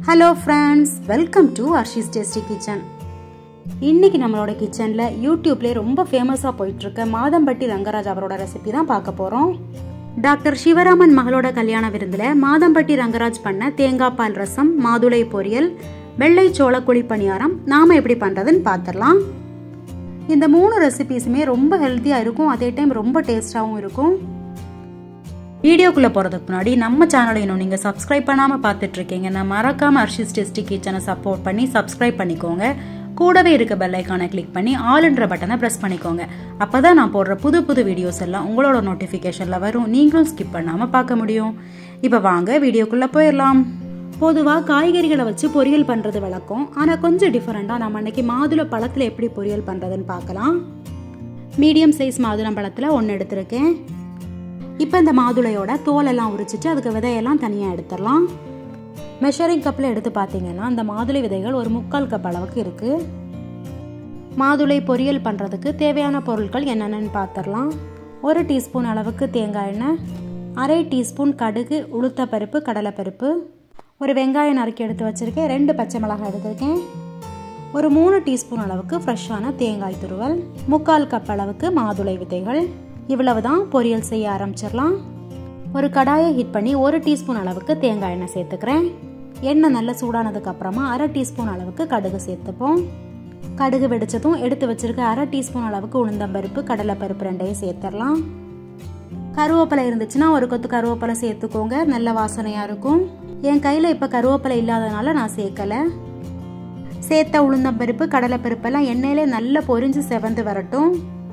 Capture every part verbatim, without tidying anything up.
Hello friends, welcome to Arshi's Tasty Kitchen. இன்னைக்கு நம்மளோட கிச்சன்ல யூடியூப்ல ரொம்ப ஃபேமஸா போயிட்டு இருக்க மாதம்பட்டி ரங்கராஜ் அவரோட ரெசிபி தான் பார்க்க போறோம். டாக்டர் சிவராமன் மகளோட கல்யாண விருந்துல மாதம்பட்டி ரங்கராஜ் பண்ண தேங்காய் பால் ரசம், மாதுளை பொரியல், வெள்ளை சோள குழி பணியாரம் நாம எப்படி பண்றதுன்னு பார்த்திடலாம். இந்த மூணு ரெசிபீஸுமே ரொம்ப ஹெல்த்தியா இருக்கும், அதே டைம் ரொம்ப டேஸ்டாவும் இருக்கும். வீடியோக்குள்ள போறதுக்கு முன்னாடி நம்ம சேனலை இன்னும் நீங்க சப்ஸ்கிரைப் பண்ணாம பார்த்துட்டு இருக்கீங்கன்னா மறக்காம அர்ஷிஸ் டேஸ்டி கிச்சனை சப்போர்ட் பண்ணி சப்ஸ்கிரைப் பண்ணிக்கோங்க. கூடவே இருக்க பெல் ஐகானை கிளிக் பண்ணி ஆல்ன்ற பட்டனை பிரஸ் பண்ணிக்கோங்க. அப்பதான் நான் போடுற புது புது வீடியோஸ் எல்லாம் உங்களோட நோட்டிபிகேஷன்ல வரும், நீங்களும் ஸ்கிப் பண்ணாம பார்க்க முடியும். இப்ப வாங்க வீடியோக்குள்ள போயிடலாம். பொதுவா காய்கறிகளை வச்சு பொரியல் பண்றது வழக்கம், ஆனா கொஞ்சம் டிஃபரெண்டா நம்ம இன்னைக்கு மாதுளை பழத்துல எப்படி பொரியல் பண்றதுன்னு பார்க்கலாம். மீடியம் சைஸ் மாதுளம் பழத்துல ஒன்னு எடுத்திருக்கேன். இப்போ இந்த மாதுளையோட தோலெல்லாம் உரிச்சிட்டு அதுக்கு விதையெல்லாம் தனியாக எடுத்துடலாம். மெஷரிங் கப்பில் எடுத்து பார்த்தீங்கன்னா இந்த மாதுளை விதைகள் ஒரு முக்கால் கப் அளவுக்கு இருக்குது. மாதுளை பொரியல் பண்ணுறதுக்கு தேவையான பொருட்கள் என்னென்னு பார்த்துடலாம். ஒரு டீஸ்பூன் அளவுக்கு தேங்காய் எண்ணெய், அரை டீஸ்பூன் கடுகு, உளுத்தப்பருப்பு, கடலைப்பருப்பு, ஒரு வெங்காயம் நறுக்கி எடுத்து வச்சுருக்கேன், ரெண்டு பச்சை மிளகாய் எடுத்துருக்கேன், ஒரு மூணு டீஸ்பூன் அளவுக்கு ஃப்ரெஷ்ஷான தேங்காய் துருவல், முக்கால் கப் அளவுக்கு மாதுளை விதைகள். இவ்வளவுதான். பொரியல் செய்ய ஆரம்பிச்சிடலாம். ஒரு கடாயை ஹீட் பண்ணி ஒரு டீஸ்பூன் அளவுக்கு தேங்காய் எண்ணெய் சேர்த்துக்கிறேன். எண்ணெய் நல்லா சூடானதுக்கு அப்புறமா அரை டீஸ்பூன் அளவுக்கு கடுகு சேர்த்துப்போம். கடுகு வெடிச்சதும் எடுத்து வச்சிருக்க அரை டீஸ்பூன் அளவுக்கு உளுந்தம்பருப்பு, கடலைப்பருப்பு ரெண்டையும் சேர்த்துடலாம். கருவேப்பிலை இருந்துச்சுன்னா ஒரு கொத்து கருவேப்பிலை சேர்த்துக்கோங்க, நல்ல வாசனையா இருக்கும். என் கையில இப்ப கருவேப்பிலை இல்லாதனால நான் சேர்க்கல. சேர்த்த உளுந்தம்பருப்பு, கடலைப்பருப்பெல்லாம் எண்ணெயிலே நல்லா பொரிஞ்சு செவந்து வரட்டும்.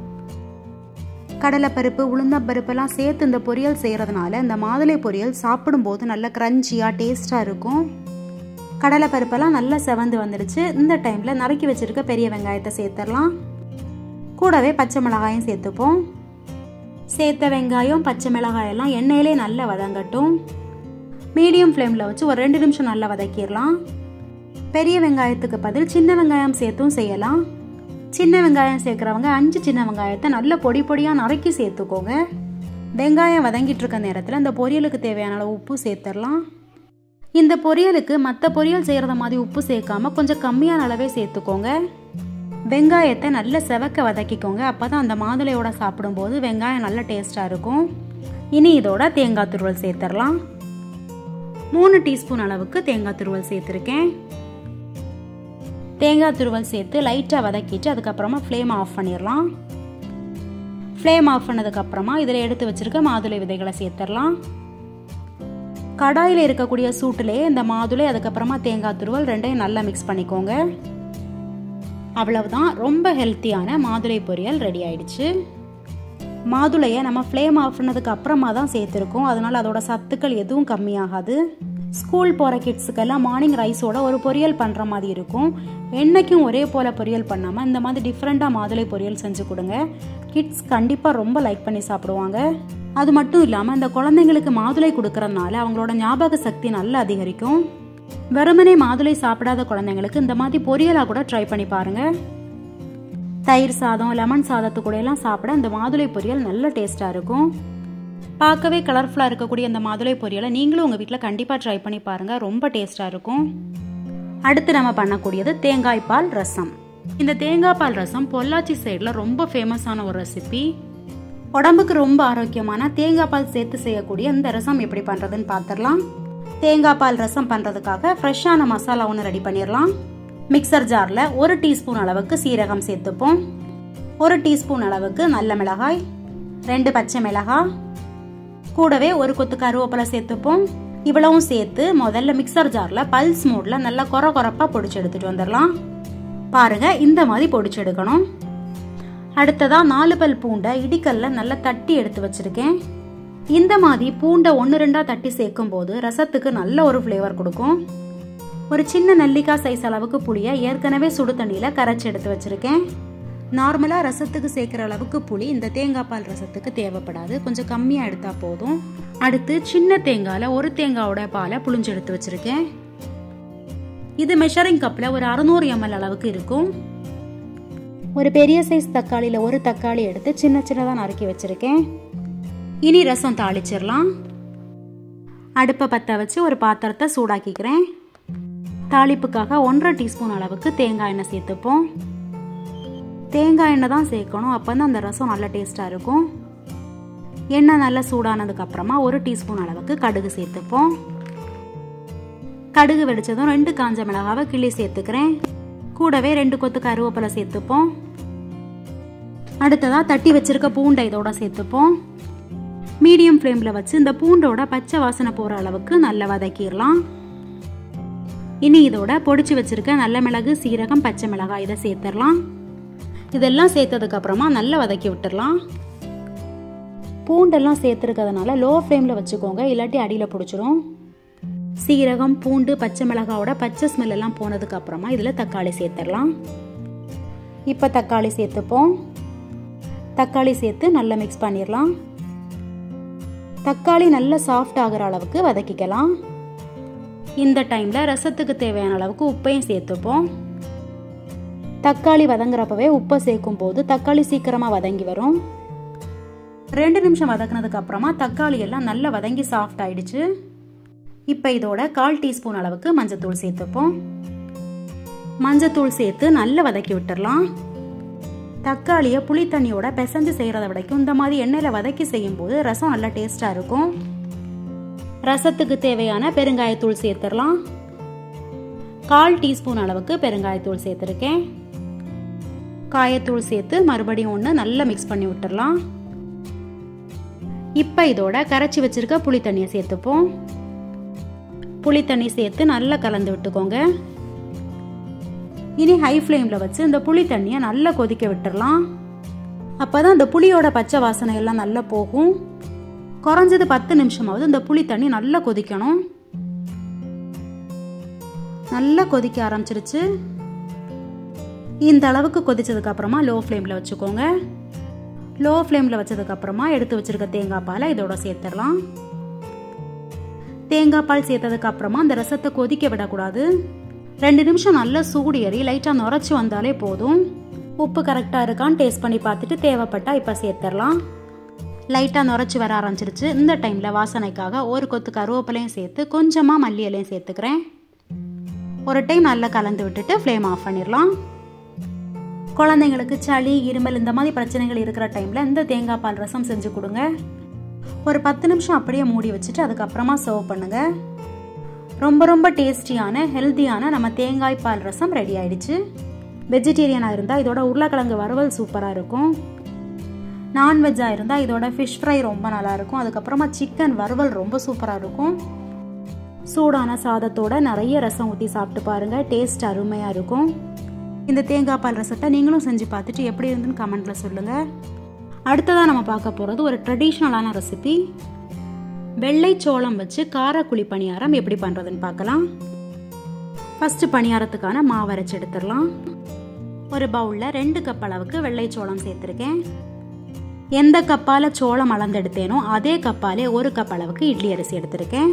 கடலைப்பருப்பு, உளுந்தம்பருப்பெல்லாம் சேர்த்து இந்த பொரியல் செய்கிறதுனால இந்த மாதுளை பொரியல் சாப்பிடும்போது நல்ல கிரன்ச்சியாக டேஸ்ட்டாக இருக்கும். கடலைப்பருப்பெல்லாம் நல்லா செவந்து வந்துடுச்சு. இந்த டைமில் நறுக்கி வச்சுருக்க பெரிய வெங்காயத்தை சேர்த்துடலாம். கூடவே பச்சை மிளகாயும் சேர்த்துப்போம். சேர்த்த வெங்காயம், பச்சை மிளகாயெல்லாம் எண்ணெயிலே நல்லா வதங்கட்டும். மீடியம் ஃப்ளேமில் வச்சு ஒரு ரெண்டு நிமிஷம் நல்லா வதக்கிடலாம். பெரிய வெங்காயத்துக்கு பதில் சின்ன வெங்காயம் சேர்த்தும் செய்யலாம். சின்ன வெங்காயம் சேர்க்குறவங்க அஞ்சு சின்ன வெங்காயத்தை நல்ல பொடி பொடியாக நறுக்கி சேர்த்துக்கோங்க. வெங்காயம் வதங்கிட்டு இருக்க நேரத்தில் இந்த பொரியலுக்கு தேவையான அளவு உப்பு சேர்த்துடலாம். இந்த பொரியலுக்கு மற்ற பொரியல் செய்கிறத மாதிரி உப்பு சேர்க்காம கொஞ்சம் கம்மியான அளவே சேர்த்துக்கோங்க. வெங்காயத்தை நல்ல செவக்க வதக்கிக்கோங்க, அப்போ தான் அந்த மாதுளையோட சாப்பிடும்போது வெங்காயம் நல்ல டேஸ்ட்டாக இருக்கும். இனி இதோட தேங்காய் துருவல் சேர்த்துடலாம். மூணு டீஸ்பூன் அளவுக்கு தேங்காய் துருவல் சேர்த்துருக்கேன். தேங்காய் துருவல் சேர்த்து லைட்டாக வதக்கிட்டு அதுக்கப்புறமா ஃப்ளேம் ஆஃப் பண்ணிடலாம். ஃப்ளேம் ஆஃப் பண்ணதுக்கப்புறமா இதில் எடுத்து வச்சிருக்க மாதுளை விதைகளை சேர்த்துடலாம். கடாயில் இருக்கக்கூடிய சூட்டிலேயே இந்த மாதுளை அதுக்கப்புறமா தேங்காய் துருவல் ரெண்டையும் நல்லா மிக்ஸ் பண்ணிக்கோங்க. அவ்வளவுதான், ரொம்ப ஹெல்த்தியான மாதுளை பொரியல் ரெடி ஆயிடுச்சு. மாதுளையை நம்ம ஃப்ளேம் ஆஃப் பண்ணதுக்கு அப்புறமா தான் சேர்த்துருக்கோம், அதனால அதோட சத்துக்கள் எதுவும் கம்மியாகாது. ஸ்கூல் போகிற கிட்ஸுக்கெல்லாம் மார்னிங் ரைஸோட ஒரு பொரியல் பண்ணுற மாதிரி இருக்கும். என்னைக்கும் ஒரே போல் பொரியல் பண்ணாமல் இந்த மாதிரி டிஃப்ரெண்ட்டாக மாதுளை பொரியல் செஞ்சு கொடுங்க. கிட்ஸ் கண்டிப்பாக ரொம்ப லைக் பண்ணி சாப்பிடுவாங்க. அது மட்டும் இல்லாமல் இந்த குழந்தைங்களுக்கு மாதுளை கொடுக்கறதுனால அவங்களோட ஞாபக சக்தி நல்லா அதிகரிக்கும். வெறுமனே மாதுளை சாப்பிடாத குழந்தைங்களுக்கு இந்த மாதிரி பொரியலாக கூட ட்ரை பண்ணி பாருங்க. தயிர் சாதம், லெமன் சாதத்து கூட எல்லாம் சாப்பிட இந்த மாதுளை பொரியல் நல்ல டேஸ்டாக இருக்கும். பார்க்கவே கலர்ஃபுல்லாக இருக்கக்கூடிய இந்த மாதுளை பொரியலை நீங்களும் உங்கள் வீட்டில் கண்டிப்பாக ட்ரை பண்ணி பாருங்கள், ரொம்ப டேஸ்ட்டாக இருக்கும். அடுத்து நம்ம பண்ணக்கூடியது தேங்காய் பால் ரசம். இந்த தேங்காய் பால் ரசம் பொள்ளாச்சி சைடில் ரொம்ப ஃபேமஸான ஒரு ரெசிபி. உடம்புக்கு ரொம்ப ஆரோக்கியமான தேங்காய் பால் சேர்த்து செய்யக்கூடிய இந்த ரசம் எப்படி பண்ணுறதுன்னு பார்த்துடலாம். தேங்காய் பால் ரசம் பண்ணுறதுக்காக ஃப்ரெஷ்ஷான மசாலா ஒன்று ரெடி பண்ணிடலாம். மிக்சர் ஜாரில் ஒரு டீஸ்பூன் அளவுக்கு சீரகம் சேர்த்துப்போம். ஒரு டீஸ்பூன் அளவுக்கு நல்ல மிளகாய், ரெண்டு பச்சை மிளகாய், கூடவே ஒரு கொத்து கருவேப்பிலை சேர்த்துப்போம். இவ்வளவும் சேர்த்து முதல்ல மிக்சர் ஜார்ல பல்ஸ் மோட்ல நல்லா கொர கொரப்பா பொடிச்சு எடுத்துட்டு வந்துடலாம். பாருங்க, இந்த மாதிரி பொடிச்சு எடுக்கணும். அடுத்ததா நாலு பல் பூண்டை இடிக்கல்ல நல்லா தட்டி எடுத்து வச்சிருக்கேன். இந்த மாதிரி பூண்டை ஒன்று ரெண்டா தட்டி சேர்க்கும் போது ரசத்துக்கு நல்ல ஒரு ஃப்ளேவர் கொடுக்கும். ஒரு சின்ன நெல்லிக்காய் சைஸ் அளவுக்கு புளியை ஏற்கனவே சுடு தண்ணியில கரைச்சி எடுத்து வச்சிருக்கேன். நார்மலாக ரசத்துக்கு சேர்க்குற அளவுக்கு புளி இந்த தேங்காய் பால் ரசத்துக்கு தேவைப்படாது, கொஞ்சம் கம்மியாக எடுத்தால் போதும். அடுத்து சின்ன தேங்காயில் ஒரு தேங்காயோட பாலை புளிஞ்சு எடுத்து வச்சுருக்கேன். இது மெஷரிங் கப்பில் ஒரு அறுநூறு எம்எல் அளவுக்கு இருக்கும். ஒரு பெரிய சைஸ் தக்காளியில் ஒரு தக்காளி எடுத்து சின்ன சின்னதாக நறுக்கி வச்சுருக்கேன். இனி ரசம் தாளிச்சிடலாம். அடுப்பை பற்ற வச்சு ஒரு பாத்திரத்தை சூடாக்கிக்கிறேன். தாளிப்புக்காக ஒன்றரை டீஸ்பூன் அளவுக்கு தேங்காய் எண்ணெய் சேர்த்துப்போம். தேங்காய் எண்ணெய் தான் சேர்க்கணும், அப்போ தான் அந்த ரசம் நல்ல டேஸ்ட்டாக இருக்கும். எண்ணெய் நல்லா சூடானதுக்கு அப்புறமா ஒரு டீஸ்பூன் அளவுக்கு கடுகு சேர்த்துப்போம். கடுகு வெடிச்சதும் ரெண்டு காஞ்ச மிளகாவை கிள்ளி சேர்த்துக்கிறேன். கூடவே ரெண்டு கொத்து கருவேப்பிலை சேர்த்துப்போம். அடுத்ததாக தட்டி வச்சிருக்க பூண்டை இதோட சேர்த்துப்போம். மீடியம் ஃப்ளேமில் வச்சு இந்த பூண்டோட பச்சை வாசனை போகிற அளவுக்கு நல்லா வதக்கிடலாம். இனி இதோட பொடிச்சு வச்சிருக்க நல்ல மிளகு, சீரகம், பச்சை மிளகாய் இதை சேர்த்துடலாம். இதெல்லாம் சேர்த்ததுக்கு அப்புறமா நல்லா வதக்கி விட்டுடலாம். பூண்டெல்லாம் சேர்த்துருக்கிறதுனால லோ ஃப்ளேமில் வச்சுக்கோங்க, இல்லாட்டி அடியில் பிடிச்சிரும். சீரகம், பூண்டு, பச்சை மிளகாவோட பச்சை ஸ்மெல் எல்லாம் போனதுக்கு அப்புறமா இதில் தக்காளி சேர்த்துடலாம். இப்போ தக்காளி சேர்த்துப்போம். தக்காளி சேர்த்து நல்லா மிக்ஸ் பண்ணிடலாம். தக்காளி நல்லா சாஃப்ட் ஆகிற அளவுக்கு வதக்கிக்கலாம். இந்த டைமில் ரசத்துக்கு தேவையான அளவுக்கு உப்பையும் சேர்த்துப்போம். தக்காளி வதங்குறப்பவே உப்பை சேர்க்கும் போது தக்காளி சீக்கிரமாக வதங்கி வரும். ரெண்டு நிமிஷம் வதக்குனதுக்கு அப்புறமா தக்காளி எல்லாம் நல்லா வதங்கி சாஃப்ட் ஆயிடுச்சு. இப்போ இதோட கால் டீஸ்பூன் அளவுக்கு மஞ்சத்தூள் சேர்த்துப்போம். மஞ்சத்தூள் சேர்த்து நல்லா வதக்கி விட்டுடலாம். தக்காளியை புளி தண்ணியோட பிசைஞ்சு செய்கிறத விடைக்கும் இந்த மாதிரி எண்ணெயில் வதக்கி செய்யும்போது ரசம் நல்லா டேஸ்ட்டாக இருக்கும். ரசத்துக்கு தேவையான பெருங்காயத்தூள் சேர்த்துடலாம். கால் டீஸ்பூன் அளவுக்கு பெருங்காயத்தூள் சேர்த்துருக்கேன். காயத்தூள் சேர்த்து மறுபடியும் ஒன்று நல்லா மிக்ஸ் பண்ணி விட்டுடலாம். இப்போ இதோட கரைச்சி வச்சிருக்க புளி தண்ணியை சேர்த்துப்போம். புளி தண்ணி சேர்த்து நல்லா கலந்து விட்டுக்கோங்க. இனி ஹை ஃப்ளேமில் வச்சு இந்த புளி தண்ணியை நல்லா கொதிக்க விட்டுடலாம். அப்போ தான் இந்த புளியோட பச்சை வாசனை எல்லாம் நல்லா போகும். குறைஞ்சது பத்து நிமிஷமாவது இந்த புளி தண்ணி நல்லா கொதிக்கணும். நல்லா கொதிக்க ஆரம்பிச்சிருச்சு. இந்த அளவுக்கு கொதிச்சதுக்கு அப்புறமா லோ ஃப்ளேமில் வச்சுக்கோங்க. லோ ஃப்ளேமில் வச்சதுக்கு அப்புறமா எடுத்து வச்சிருக்க தேங்காய் பாலை இதோட சேர்த்துடலாம். தேங்காய் பால் சேர்த்ததுக்கு அப்புறமா அந்த ரசத்தை கொதிக்க விடக்கூடாது. ரெண்டு நிமிஷம் நல்லா சூடு ஏறி லைட்டாக நுரைச்சி வந்தாலே போதும். உப்பு கரெக்டாக இருக்கான்னு டேஸ்ட் பண்ணி பார்த்துட்டு தேவைப்பட்டா இப்போ சேர்த்துடலாம். லைட்டாக நுரைச்சி வர ஆரம்பிச்சிருச்சு. இந்த டைமில் வாசனைக்காக ஒரு கொத்து கருவேப்பிலையும் சேர்த்து கொஞ்சமாக மல்லி இலையும் சேர்த்துக்கிறேன். ஒரு டைம் நல்லா கலந்து விட்டுட்டு ஃப்ளேம் ஆஃப் பண்ணிடலாம். குழந்தைங்களுக்கு சளி, இருமல் இந்த மாதிரி பிரச்சனைகள் இருக்கிற டைமில் இந்த தேங்காய் பால் ரசம் செஞ்சு கொடுங்க. ஒரு பத்து நிமிஷம் அப்படியே மூடி வச்சுட்டு அதுக்கப்புறமா சர்வ் பண்ணுங்க. ரொம்ப ரொம்ப டேஸ்டியான ஹெல்த்தியான நம்ம தேங்காய் பால் ரசம் ரெடி ஆயிடுச்சு. வெஜிடேரியனாக இருந்தால் இதோட உருளைக்கிழங்கு வறுவல் சூப்பராக இருக்கும். நான்வெஜ்ஜாக இருந்தால் இதோட ஃபிஷ் ஃப்ரை ரொம்ப நல்லாயிருக்கும். அதுக்கப்புறமா சிக்கன் வறுவல் ரொம்ப சூப்பராக இருக்கும். சூடான சாதத்தோட நிறைய ரசம் ஊற்றி சாப்பிட்டு பாருங்கள், டேஸ்ட் அருமையாக இருக்கும். இந்த தேங்காய் பால் ரசத்தை நீங்களும் செஞ்சு பார்த்துட்டு எப்படி இருந்துன்னு கமெண்ட்டில் சொல்லுங்கள். அடுத்ததாக நம்ம பார்க்க போகிறது ஒரு ட்ரெடிஷ்னலான ரெசிபி. வெள்ளை சோளம் வச்சு காரக்குழி பணியாரம் எப்படி பண்ணுறதுன்னு பார்க்கலாம். ஃபஸ்ட்டு பணியாரத்துக்கான மாவு அரைச்சி எடுத்துடலாம். ஒரு பவுலில் ரெண்டு கப் அளவுக்கு வெள்ளை சோளம் சேர்த்துருக்கேன். எந்த கப்பால் சோளம் அளந்தெடுத்தேனோ அதே கப்பாலே ஒரு கப் அளவுக்கு இட்லி அரிசி எடுத்திருக்கேன்.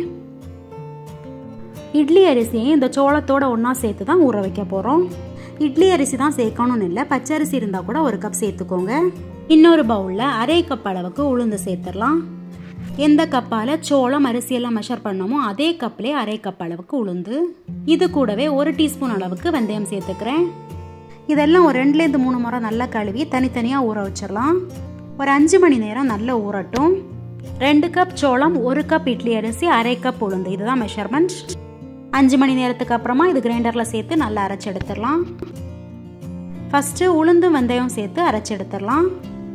இட்லி அரிசியை இந்த சோளத்தோட ஒன்றா சேர்த்து தான் ஊற வைக்க போகிறோம். இட்லி அரிசி தான் சேர்க்கணும்னு இல்லை, பச்சரிசி இருந்தால் கூட ஒரு கப் சேர்த்துக்கோங்க. இன்னொரு பவுலில் அரை கப் அளவுக்கு உளுந்து சேர்த்துடலாம். எந்த கப்பால் சோளம் அரிசியெல்லாம் மெஷர் பண்ணோமோ அதே கப்லேயே அரை கப் அளவுக்கு உளுந்து. இது கூடவே ஒரு டீஸ்பூன் அளவுக்கு வெந்தயம் சேர்த்துக்கிறேன். இதெல்லாம் ஒரு ரெண்டுலேருந்து மூணு முறை நல்லா கழுவி தனித்தனியாக ஊற வச்சிடலாம். ஒரு அஞ்சு மணி நேரம் நல்லா ஊறட்டும். ரெண்டு கப் சோளம், ஒரு கப் இட்லி அரிசி, அரை கப் உளுந்து, இதுதான் மெஷர்மெண்ட். அஞ்சு மணி நேரத்துக்கு அப்புறமா இது கிரைண்டரில் சேர்த்து நல்லா அரைச்சி எடுத்துடலாம். ஃபஸ்ட்டு உளுந்து வெந்தயம் சேர்த்து அரைச்சி எடுத்துடலாம்.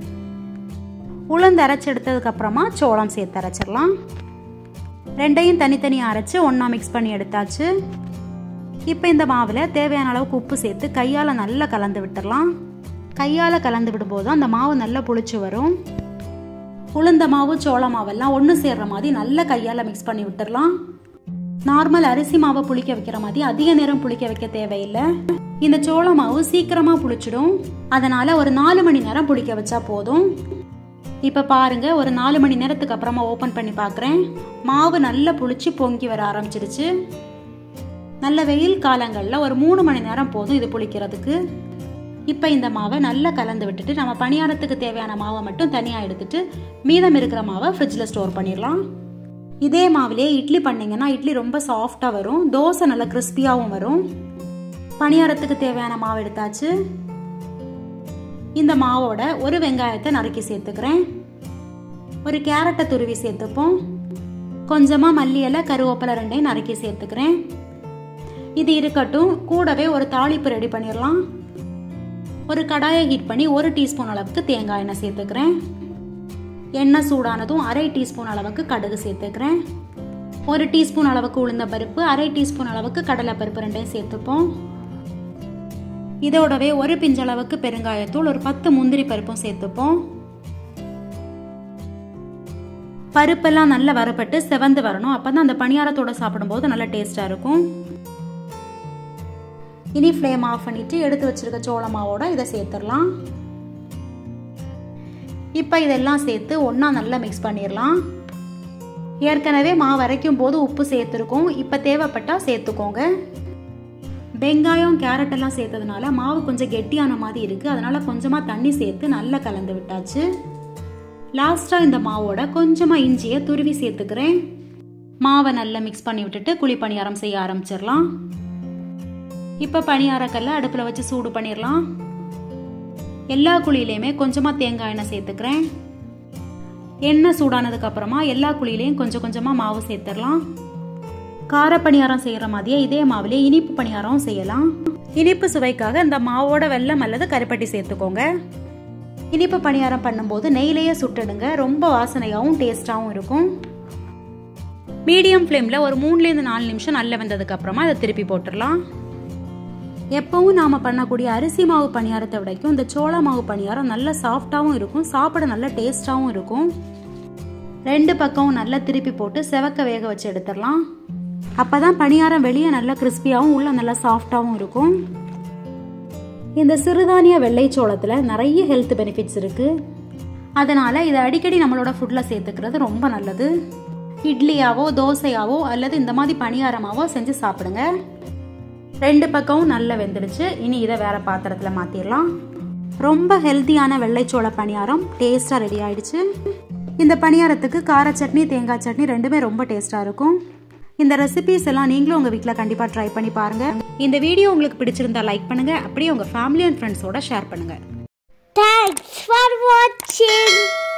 உளுந்து அரைச்சி எடுத்ததுக்கு அப்புறமா சோளம் சேர்த்து அரைச்சிடலாம். ரெண்டையும் தனித்தனியாக அரைச்சி ஒன்றா மிக்ஸ் பண்ணி எடுத்தாச்சு. இப்போ இந்த மாவில் தேவையான அளவுக்கு உப்பு சேர்த்து கையால் நல்லா கலந்து விட்டுடலாம். கையால் கலந்து விடும்போது அந்த மாவு நல்லா புளிச்சு வரும். உளுந்த மாவு சோள மாவெல்லாம் ஒன்று சேர்ற மாதிரி நல்லா கையால் மிக்ஸ் பண்ணி விட்டுடலாம். நார்மல் அரிசி மாவை புளிக்க வைக்கிற மாதிரி அதிக நேரம் புளிக்க வைக்க தேவையில்லை. இந்த சோள மாவு சீக்கிரமாக புளிச்சிடும். அதனால் ஒரு நாலு மணி நேரம் புளிக்க வச்சா போதும். இப்போ பாருங்க, ஒரு நாலு மணி நேரத்துக்கு அப்புறமா ஓப்பன் பண்ணி பார்க்குறேன். மாவு நல்லா புளிச்சு பொங்கி வர ஆரம்பிச்சிடுச்சு. நல்ல வெயில் காலங்களில் ஒரு மூணு மணி நேரம் போதும் இது புளிக்கிறதுக்கு. இப்போ இந்த மாவை நல்லா கலந்து விட்டுட்டு நம்ம பணியாரத்துக்கு தேவையான மாவை மட்டும் தனியாக எடுத்துட்டு மீதம் இருக்கிற மாவை ஃப்ரிட்ஜில் ஸ்டோர் பண்ணிடலாம். இதே மாவுலேயே இட்லி பண்ணிங்கன்னா இட்லி ரொம்ப சாஃப்டாக வரும், தோசை நல்லா கிறிஸ்பியாகவும் வரும். பணியாரத்துக்கு தேவையான மாவு எடுத்தாச்சு. இந்த மாவோட ஒரு வெங்காயத்தை நறுக்கி சேர்த்துக்கிறேன். ஒரு கேரட்டை துருவி சேர்த்துப்போம். கொஞ்சமாக மல்லி இலை, கருவேப்பிலை ரெண்டையும் நறுக்கி சேர்த்துக்கிறேன். இது இருக்கட்டும். கூடவே ஒரு தாளிப்பு ரெடி பண்ணிடலாம். ஒரு கடாயை ஹீட் பண்ணி ஒரு டீஸ்பூன் அளவுக்கு தேங்காய் எண்ணெய் சேர்த்துக்கிறேன். எண்ணெய் சூடானதும் அரை டீஸ்பூன் அளவுக்கு கடுகு சேர்த்துக்கிறேன். ஒரு டீஸ்பூன் அளவுக்கு உளுந்த பருப்பு, அரை டீஸ்பூன் அளவுக்கு கடலை பருப்பு ரெண்டையும் சேர்த்துப்போம். இதோடவே ஒரு பிஞ்சளவுக்கு பெருங்காயத்தூள், ஒரு பத்து முந்திரி பருப்பும் சேர்த்துப்போம். பருப்பெல்லாம் நல்லா வறுபட்டு செவந்து வரணும். அப்பதான் அந்த பணியாரத்தோட சாப்பிடும்போது நல்லா டேஸ்டா இருக்கும். இனி ஃப்ளேம் ஆஃப் பண்ணிட்டு எடுத்து வச்சிருக்க சோள மாவோட இதை சேர்த்துடலாம். இப்போ இதெல்லாம் சேர்த்து ஒன்றா நல்லா மிக்ஸ் பண்ணிடலாம். ஏற்கனவே மாவு அரைக்கும் போது உப்பு சேர்த்துருக்கோம். இப்போ தேவைப்பட்டால் சேர்த்துக்கோங்க. வெங்காயம் கேரட் எல்லாம் சேர்த்ததுனால மாவு கொஞ்சம் கெட்டியான மாதிரி இருக்குது. அதனால் கொஞ்சமாக தண்ணி சேர்த்து நல்லா கலந்து விட்டாச்சு. லாஸ்ட்டாக இந்த மாவோட கொஞ்சமாக இஞ்சியை துருவி சேர்த்துக்கிறேன். மாவை நல்லா மிக்ஸ் பண்ணி விட்டுட்டு குழி பணியாரம் செய்ய ஆரம்பிச்சிடலாம். இப்போ பணியாரக்கல்ல அடுப்பில் வச்சு சூடு பண்ணிடலாம். எல்லா குழியிலையுமே கொஞ்சமாக தேங்காய் எண்ணெய் சேர்த்துக்கிறேன். எண்ணெய் சூடானதுக்கு அப்புறமா எல்லா குழியிலையும் கொஞ்சம் கொஞ்சமாக மாவு சேர்த்துடலாம். கார பணியாரம் செய்கிற மாதிரியே இதே மாவுலேயே இனிப்பு பணியாரம் செய்யலாம். இனிப்பு சுவைக்காக இந்த மாவோட வெல்லம் அல்லது கருப்பட்டி சேர்த்துக்கோங்க. இனிப்பு பணியாரம் பண்ணும்போது நெய்லேயே சுட்டுடுங்க. ரொம்ப வாசனையாகவும் டேஸ்டாகவும் இருக்கும். மீடியம் ஃப்ளேமில் ஒரு மூணுலேருந்து நாலு நிமிஷம் நல்லா வெந்ததுக்கு அப்புறமா அதை திருப்பி போட்டுடலாம். எப்பவும் நாம் பண்ணக்கூடிய அரிசி மாவு பணியாரத்தை விடைக்கும் இந்த சோள மாவு பணியாரம் நல்லா சாஃப்டாகவும் இருக்கும், சாப்பிட நல்ல டேஸ்டாகவும் இருக்கும். ரெண்டு பக்கமும் நல்லா திருப்பி போட்டு செவக்க வேக வச்சு எடுத்துடலாம். அப்போ தான் பணியாரம் வெளியே நல்லா கிறிஸ்பியாகவும் உள்ள நல்லா சாஃப்டாகவும் இருக்கும். இந்த சிறுதானிய வெள்ளை சோளத்தில் நிறைய ஹெல்த் பெனிஃபிட்ஸ் இருக்குது. அதனால் இதை அடிக்கடி நம்மளோட ஃபுட்டில் சேர்த்துக்கிறது ரொம்ப நல்லது. இட்லியாவோ தோசையாவோ அல்லது இந்த மாதிரி பணியாரமாவோ செஞ்சு சாப்பிடுங்க. ரெண்டு பக்கமும் நல்லா வெந்துடுச்சு. இனி இதை வேற பாத்திரத்தில் மாற்றிடலாம். ரொம்ப ஹெல்த்தியான வெள்ளைச்சோள பணியாரம் டேஸ்ட்டாக ரெடி ஆயிடுச்சு. இந்த பணியாரத்துக்கு கார சட்னி, தேங்காய் சட்னி ரெண்டுமே ரொம்ப டேஸ்ட்டாக இருக்கும். இந்த ரெசிபிஸ் எல்லாம் நீங்களும் உங்கள் வீட்டில் கண்டிப்பாக ட்ரை பண்ணி பாருங்கள். இந்த வீடியோ உங்களுக்கு பிடிச்சிருந்தா லைக் பண்ணுங்கள். அப்படியே உங்கள் ஃபேமிலி அண்ட் ஃப்ரெண்ட்ஸோட ஷேர் பண்ணுங்கள். Thanks for watching.